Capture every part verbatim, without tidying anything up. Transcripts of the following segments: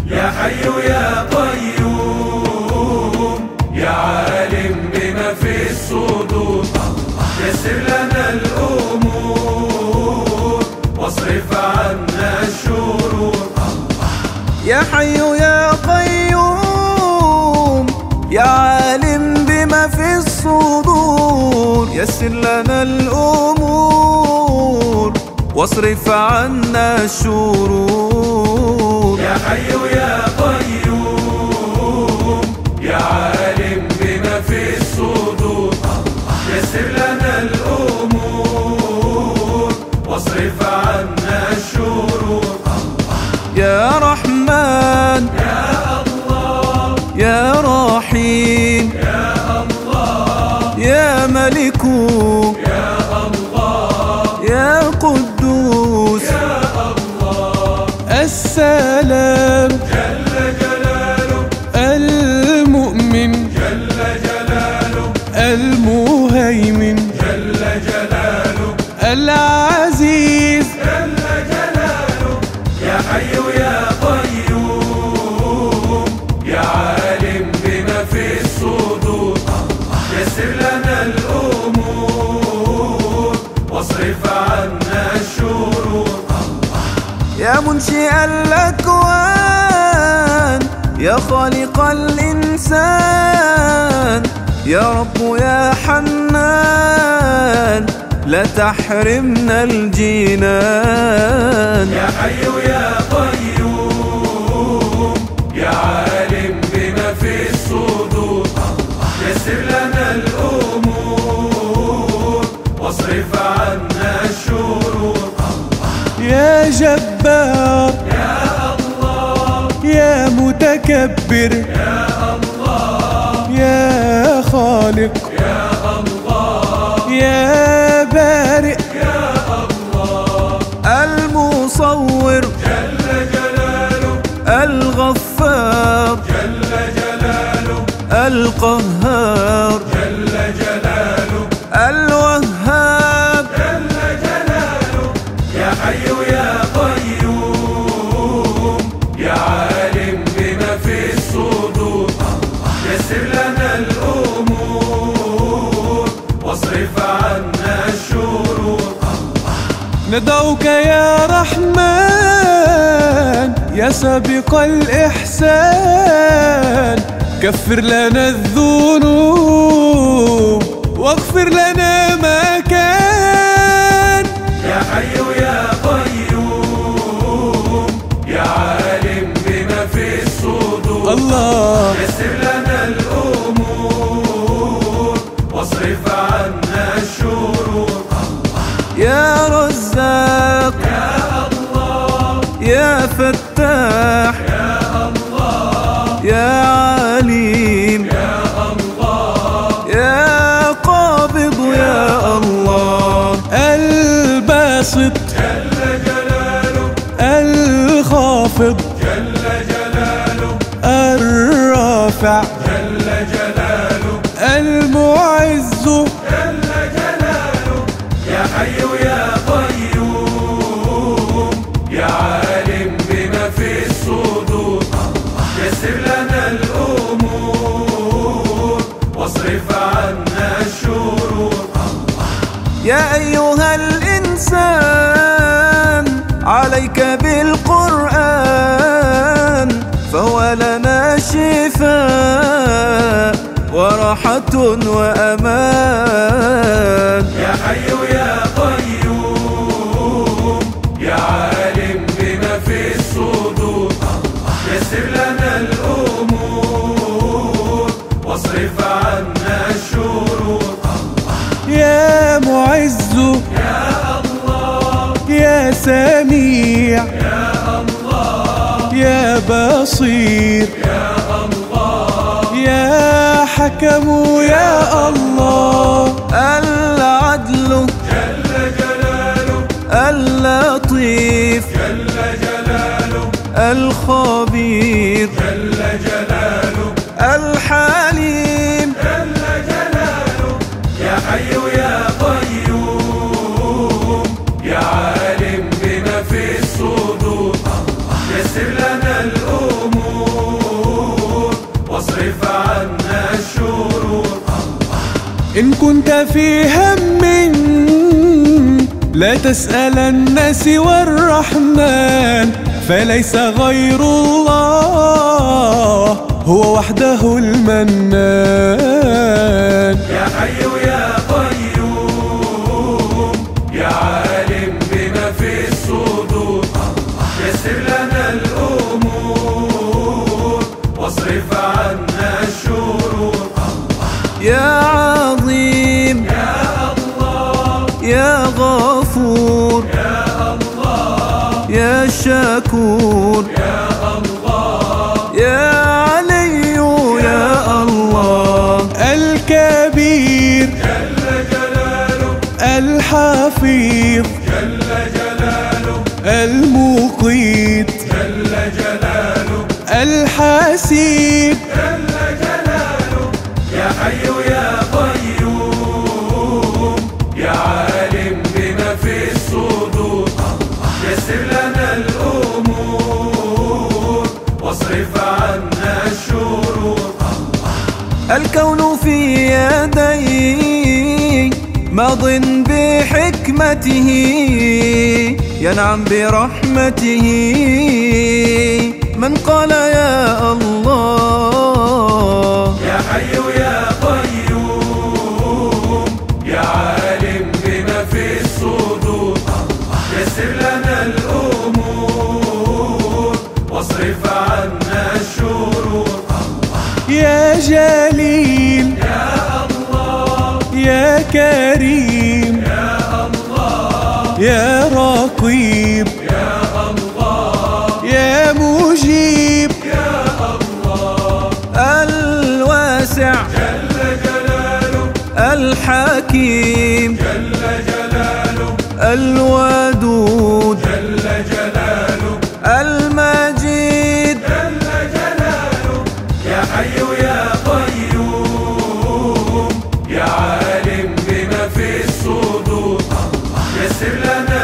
يا حي يا قيوم يا عالم بما في الصدور، يسر لنا الأمور واصرف عنا الشرور. يا حي يا قيوم يا عالم بما في الصدور، يسر لنا الأمور واصرف عنا الشرور. يا حي يا قيوم يا عالم بما في الصدور، يسر لنا الأمور واصرف عنا الشرور. يا رحمن يا الله يا رحيم يا الله يا ملك يا الله يا قدوس يا الله السلام جل جلاله المؤمن جل جلاله المهيمن جل جلاله العزيز جل جلاله. يا حي يا قيوم يا عالم بما في الصدور، يسر لنا الأمور واصرف عنا الشرور. يا منشئ الأكوان يا خالق الإنسان، يا رب يا حنان لا تحرمنا الجنان. يا حي يا قيوم يا عالم بما في الصدور، يسر لنا الأمور واصرف عنا الشرور. يا جبار يا الله يا متكبر يا الله يا خالق يا الله يا بارئ يا الله المصور جل جلاله الغفار جل جلاله القهار جل جلاله الوهاب. جل جلاله. يا حي يا قيوم يا عالم بما في الصدور، يسر لنا الأمور واصرف عنا الشرور. ندعوك يا رحمن يا سابق الإحسان، كفر لنا الذنوب واغفر لنا ما كان. يا حي يا قيوم يا عالم بما في الصدور، الله يسر لنا الأمور واصرف عنا الشرور. يا رزاق يا الله يا فتاح يا الله يا عليم يا الله يا قابض يا الله الباسط جل جلاله الخافض جل جلاله الرافع جل جلاله المعز. جل جلاله. يا حي يا قيوم يا عالم بما في الصدور، يسر لنا الأمور واصرف عنا الشرور. يا أيها الإنسان عليك بالقرآن، فهو لنا شفاء وراحة وأمان. يا حي يا قيوم يا عالم بما في الصدور، يسر لنا الأمور واصرف عنا الشرور. يا معز يا الله يا سميع يا الله يا بصير يا الله يا حكم يا الله العدل جل جلاله اللطيف جل جلاله الخبير جل جلاله الحليم. جل جلاله. يا حي يا قيوم يا عالم بما في الصدور، يسر لنا الأمور إن كنت في هم لا تسألن سوى الرحمن، فليس غير الله هو وحده المنان. يا حي يا قيوم يا عالم بما في الصدور، يسر لنا الأمور واصرف عنا الشرور. يا عظيم يا الله يا غفور يا الله يا شكور يا الله يا علي يا الله. الكبير جل جلاله الحفيظ جل جلاله المقيت جل جلاله الحسيب. جل جلاله يا حي يا قيوم يا عالم بما في الصدور، يسر لنا الأمور واصرف عنا الشرور. الكون في يديه ماض بحكمته، ينعم برحمته من قال يا الله. يا حي يا قيوم يا عالم بما في الصدور، يسر لنا الأمور واصرف عنا الشرور. يا جليل يا الله يا كريم يا الله يا رقيب يا الله يا مجيب يا الله الواسع جل جلاله الحكيم جل جلاله الودود جل جلاله المجيد. جل جلاله يا حي يا قيوم يا عالم بما في الصدور، يسر لنا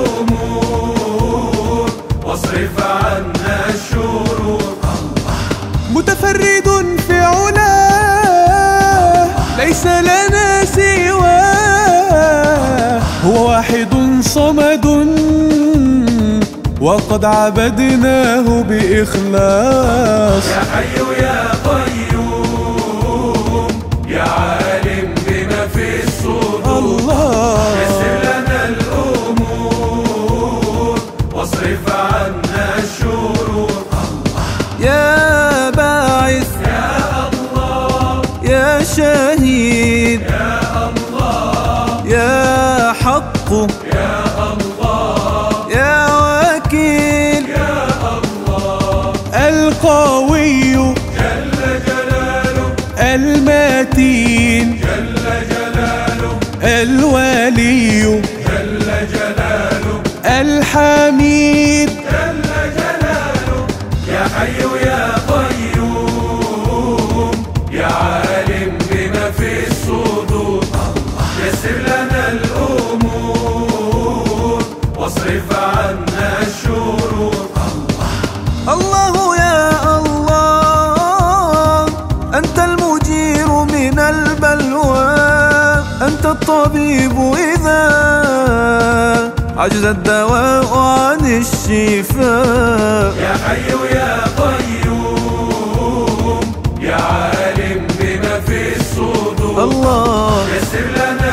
الأمور واصرف عنا الشرور. متفرد في علاه ليس لنا سواه، هو واحد صمد وقد عبدناه بإخلاص. يا حي يا قيوم يا عالم بما في الصدور، الله يسر لنا الأمور واصرف عنا الشرور. يا باعث يا الله يا شهيد يا الله يا حق يا الله يا وكيل يا الله القوي جل جلاله المتين جل جلاله الولي جل جلاله الحميد. جل جلاله يا حي يا قيوم يا عالم بما في الصدور، يسر لنا الأمور واصرف عنا الشرور. الله يا الله أنت المجير من البلوى، أنت الطبيب إذا عجز الدواء عن الشفاء. يا حي يا قيوم يا عالم بما في الصدور، الله يسر لنا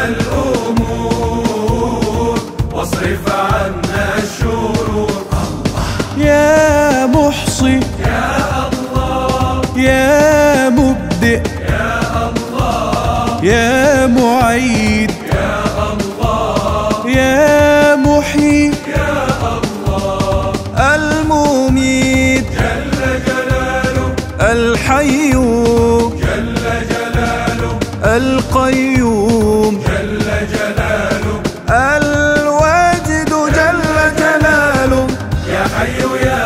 الأمور واصرف عنا الشرور. يا محصي يا الله يا مبدئ يا الله يا معيد يا الله يا محيي يا الله المميت جل جلاله الحي جل جلاله القيوم جل جلاله الواجد جل جلاله. يا حي يا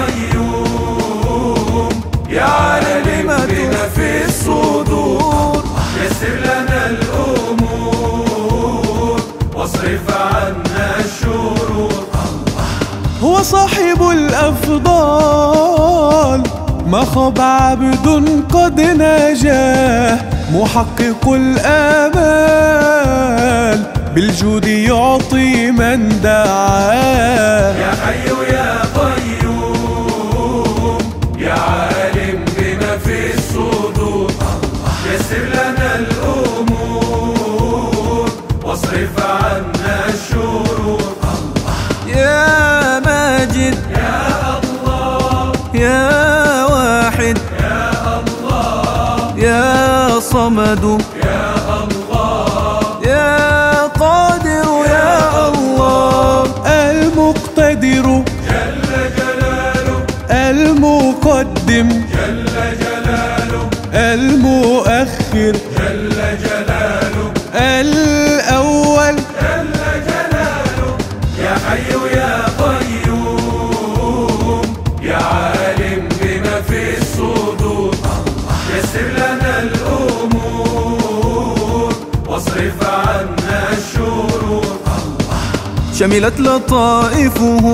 قيوم يا عالم بما في الصدور، يسر لنا الأمور واصرف عنا الشرور. هو صاحب الأفضال ما خاب عبد قد نجاه، محقق الآمال بالجود يعطي من دعاه. يا حي يا قيوم يا عالم بما في الصدور يسر لنا الأمور واصرف عنا الشرور. يا ماجد يا الله يا واحد يا الله يا صمد يا الله يا قادر يا الله المقتدر جل جلاله المقدم جل جلاله المؤخر جل جلاله الأول جل جلاله. يا حي يا قيوم يا عالم بما في الصدور يسر لنا الأمور واصرف عنا الشرور. شملت لطائفه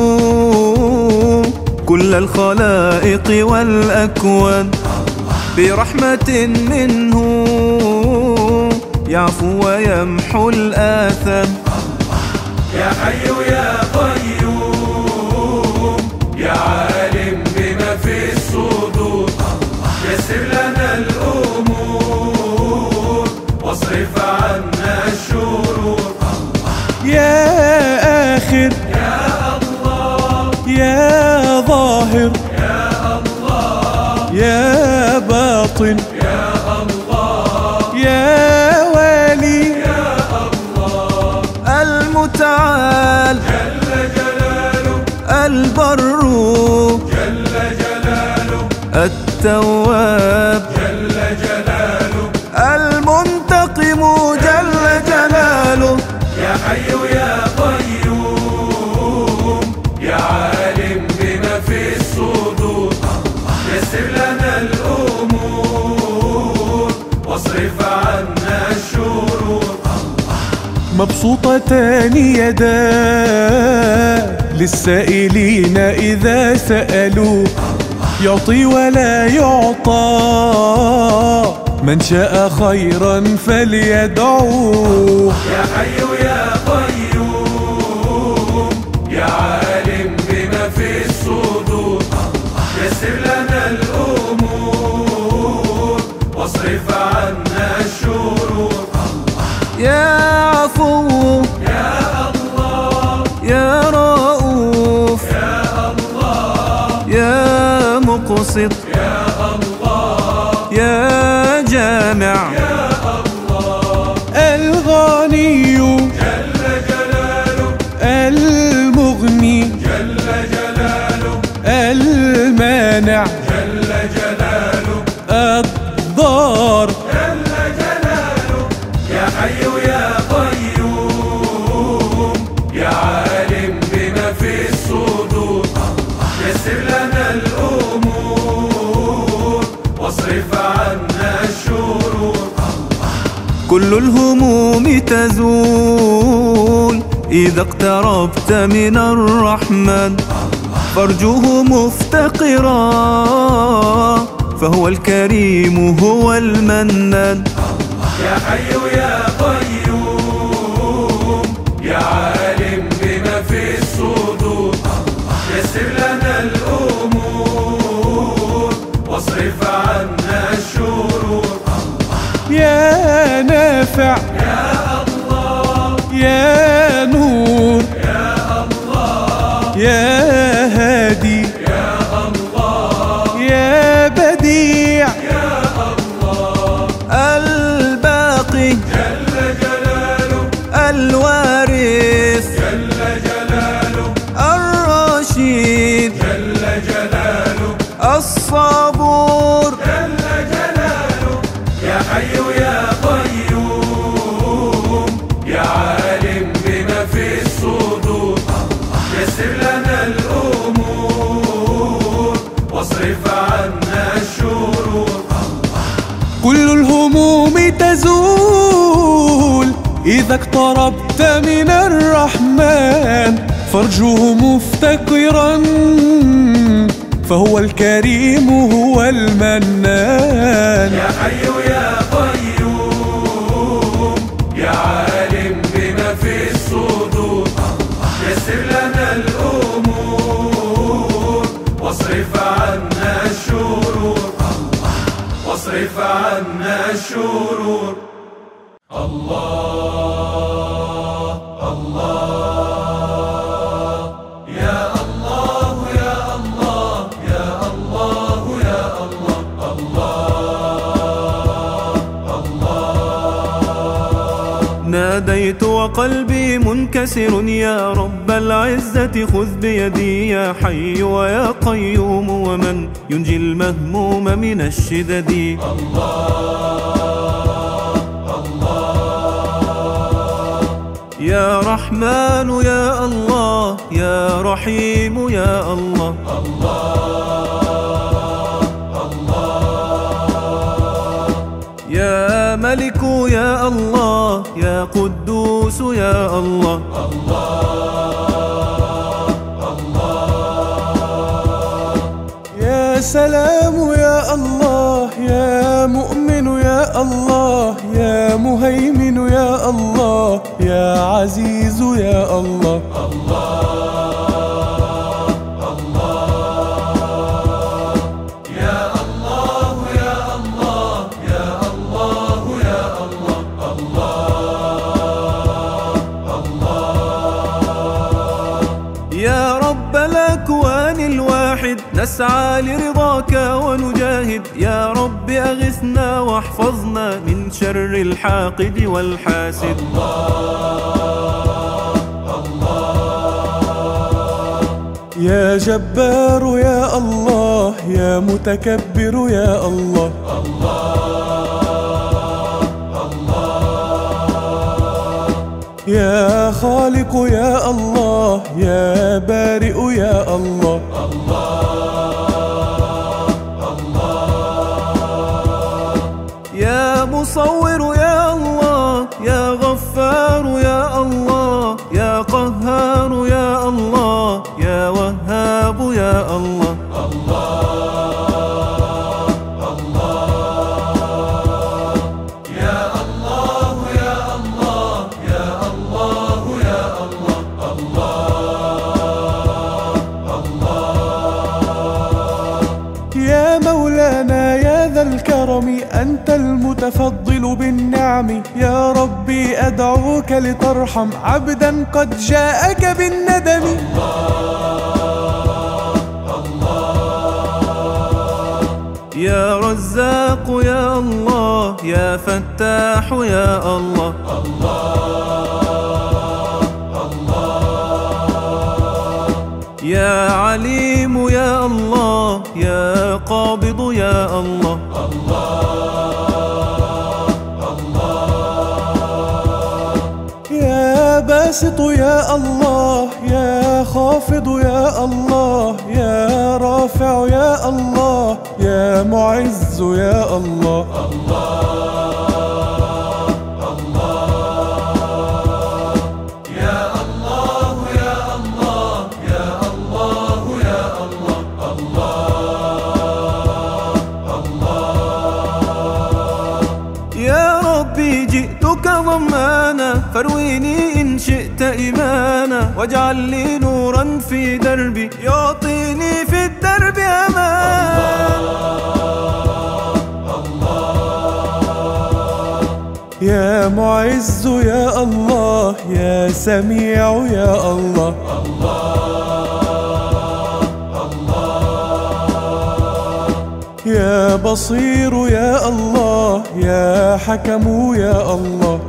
كل الخلائق والأكوان برحمة منه يعفو ويمحو الآثام. يا حي يا قيوم يا عالم بما في الصدور يسر لنا الأمور واصرف عنا الشرور. يا آخر يا الله يا ظاهر يا الله يا باطن يا الله يا والي يا الله المتعال جل جلاله البر جل جلاله التواب جل جلاله المنتقم جل جلاله. يا حي يا قيوم يا عالم بما في الصدور يسر لنا الأمور واصرف عنا الشرور. مبسوطتان يداه للسائلين إذا سألوا يعطي ولا يعطى من شاء خيرا فليدعوه. يا حي يا قيوم يا عالم بما في الصدور يسر لنا الأمور واصرف عنا الشرور. يا عفو يا الله يا رؤوف يا الله يا مقسط يا الله يا جامع يا الله الغني جل جلاله المغني جل جلاله المانع جل جلاله الضار. جل جلاله. يا حي يا قيوم يا عالم بما في الصدور يسر لنا الأمور واصرف عنا الشرور. كل الهموم تزول إذا اقتربت من الرحمن فارجوه مفتقرا فهو الكريم هو المنان. يا حي يا قيوم يا عالم بما في الصدور يسر لنا الأمور واصرف عنا الشرور. يا نافع يا الله يا نور يا الله يا هادي يا الله يا بديع يا الله الباقي جل جلاله الوارث جل جلاله الرشيد جل جلاله الصبور. جل جلاله. يا حي يا قيوم يا عالم بما في الصدور يسر لنا الأمور واصرف عنا الشرور. كل الهموم تزول إذا اقتربت من الرحمن فارجوه مفتقرا فهو الكريم هو المنان. يا حي يا قيوم الشرور. الله الله يا الله يا الله يا الله يا الله الله الله. ناديت وقلبي منكسر يا رب العزة خذ بيدي يا حي ويا قيوم ومن ينجي المهموم من الشدد. يا رحمن يا الله يا رحيم يا الله يا ملك يا الله يا قدوس يا الله يا سلام يا الله يا مؤمن يا الله يا مهيمن يا الله يا عزيز يا الله يا رب الأكوان الواحد نسعى لرضاك ونجاهد. يا رب أغثنا واحفظنا من شر الحاقد والحاسد. يا جبار يا الله يا متكبر يا الله يا خالق يا الله يا بارئ يا الله يا مصور يا الله يا غفار يا الله يا قهار يا الله يا وهاب يا الله يا مولانا يا ذا الكرم أنت المتفضل بالنعم. يا ربي أدعوك لترحم عبدا قد جاءك بالندم. يا رزاق يا الله يا فتاح يا الله يا عليم يا الله يا قابض يا الله يا باسط يا الله يا خافض يا الله يا رافع يا الله يا معز يا الله جئتك ضمانا فارويني إن شئت إيمانا واجعل لي نورا في دربي يعطيني في الدرب أمان. يا معز يا الله يا سميع يا الله يا بصير يا الله يا حكم يا الله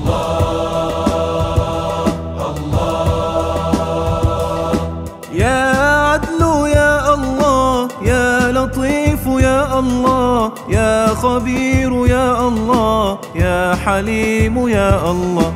يا عدل يا الله يا لطيف يا الله يا خبير يا الله يا حليم يا الله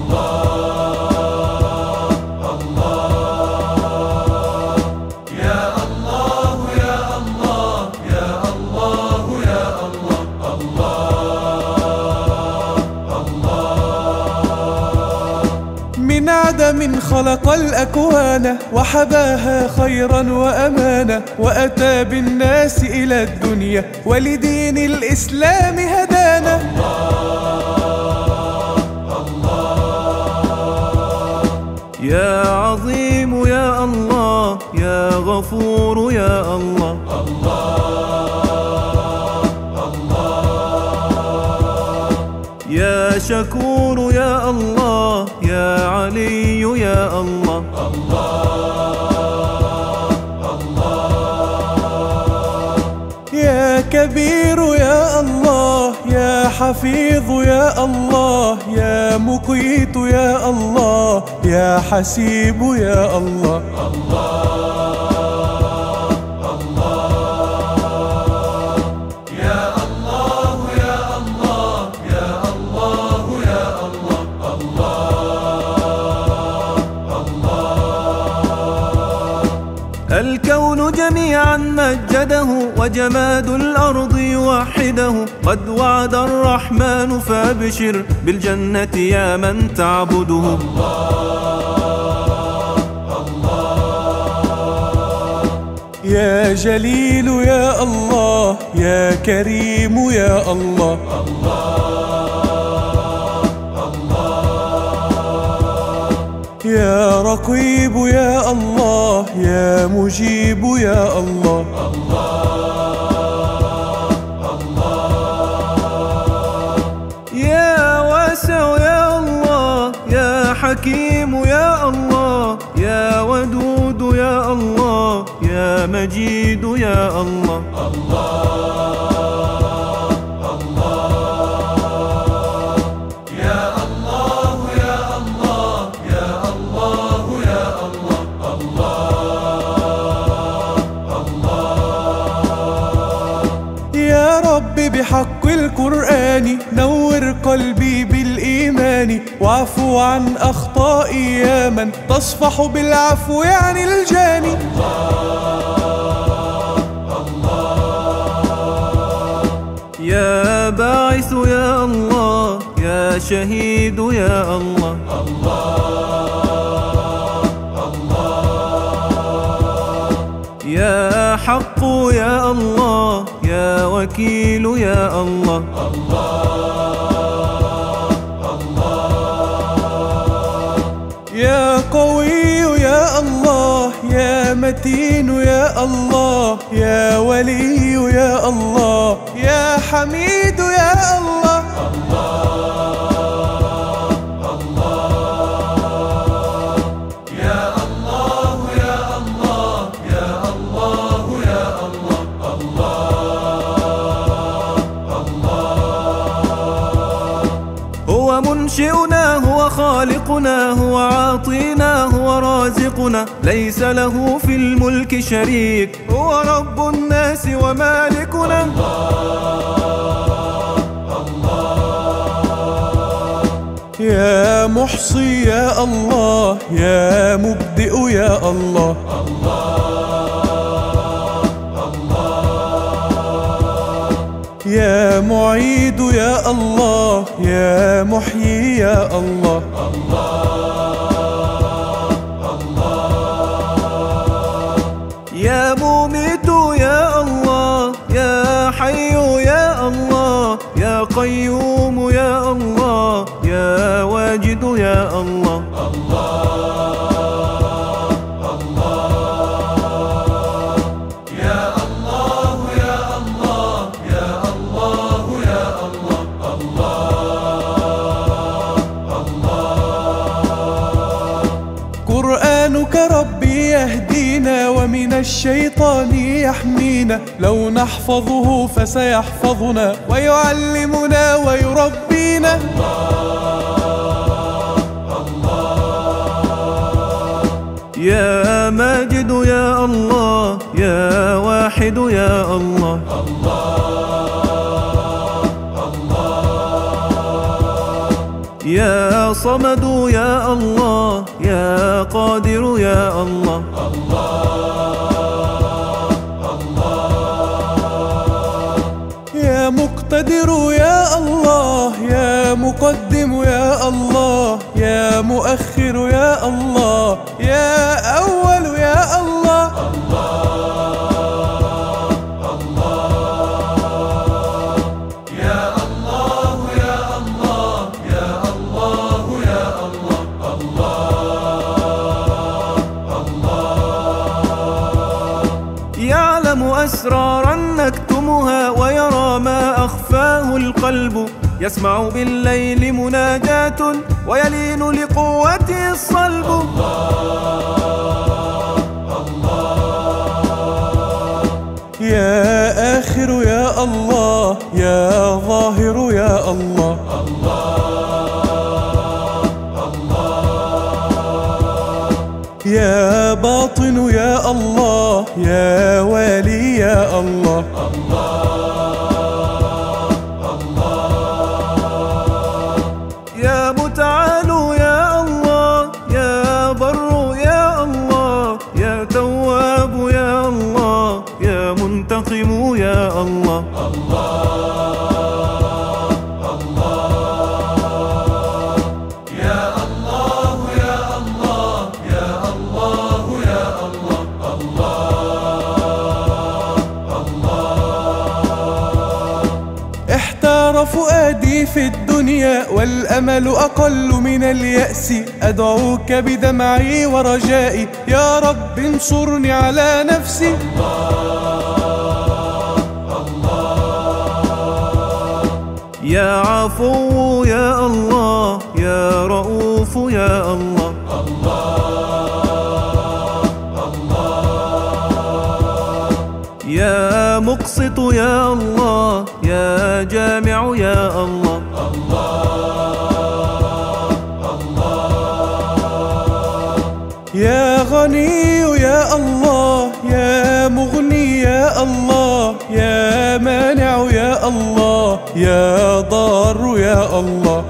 من عدم خلق الأكوان وحباها خيرا وأمانا وأتى بالناس إلى الدنيا ولدين الإسلام هدانا. يا عظيم يا الله يا غفور يا الله شكور يا الله يا علي يا الله. يا كبير يا الله يا حفيظ يا الله يا مقيت يا الله يا حسيب يا الله. الكون جميعا مجده وجماد الأرض يوحده، قد وعد الرحمن فابشر بالجنة يا من تعبده. يا جليل يا الله يا كريم يا الله. يا رقيب يا الله يا مجيب يا الله. يا واسع يا الله يا حكيم يا الله يا ودود يا الله يا مجيد يا الله. بحق القرآن نور قلبي بالإيمان، واعفو عن أخطائي يا من تصفح بالعفو عن الجاني. يا باعث يا الله يا شهيد يا الله. يا حق يا الله يا وكيل يا الله. يا قوي يا الله يا متين يا الله يا ولي يا الله يا حميد يا الله. هو منشئنا هو خالقنا هو عاطينا هو رازقنا، ليس له في الملك شريك، هو رب الناس ومالكنا. يا محصي يا الله يا مبدئ يا الله. يا معيد يا الله يا محيي يا الله. يا مميت يا الله يا حي يا الله يا قيوم يا الله يا واجد يا الله. قرآنك ربي يهدينا ومن الشيطان يحمينا، لو نحفظه فسيحفظنا ويعلمنا ويربينا. يا ماجد يا الله يا واحد يا الله. يا صمد يا الله يا قادر يا الله. يا مقتدر يا الله يا مقدم يا الله يا مؤخر يا الله يا أول يا الله. يعلم أسرارا نكتمها ويرى ما أخفاه القلب، يسمع بالليل مناجاة ويلين لقوته الصلب. يا آخر يا الله، يا ظاهر يا الله. يا باطن يا الله، يا والي يا الله. يا متعال يا الله، يا بر يا الله، يا تواب يا الله، يا منتقم يا الله. احتار فؤادي في الدنيا والأمل أقل من اليأس، أدعوك بدمعي ورجائي يا رب انصرني على نفسي. يا عفو يا الله، يا رؤوف يا الله. يا مقسط يا الله، يا جامع يا الله. يا غني يا الله، يا مغني يا الله، يا مانع يا الله، يا ضار يا الله.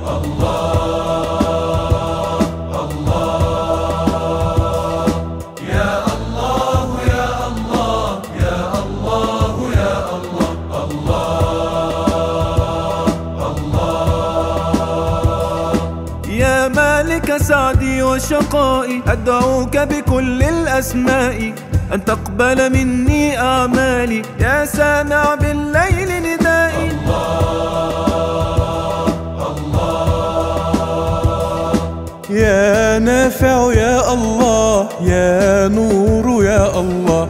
يا مالك سعدي وشقائي، أدعوك بكل الأسماء أن تقبل مني أعمالي، يا سامع بالليل ندائي. يا نافع يا الله، يا نور يا الله.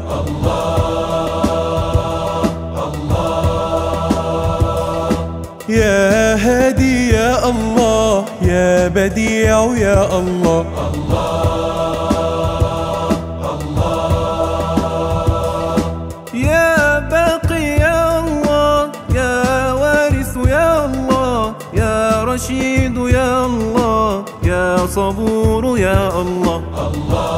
يا هادي يا الله، يا بديع يا الله. يا باقي يا الله، يا وارث يا الله، يا رشيد يا الله، يا صبور يا الله.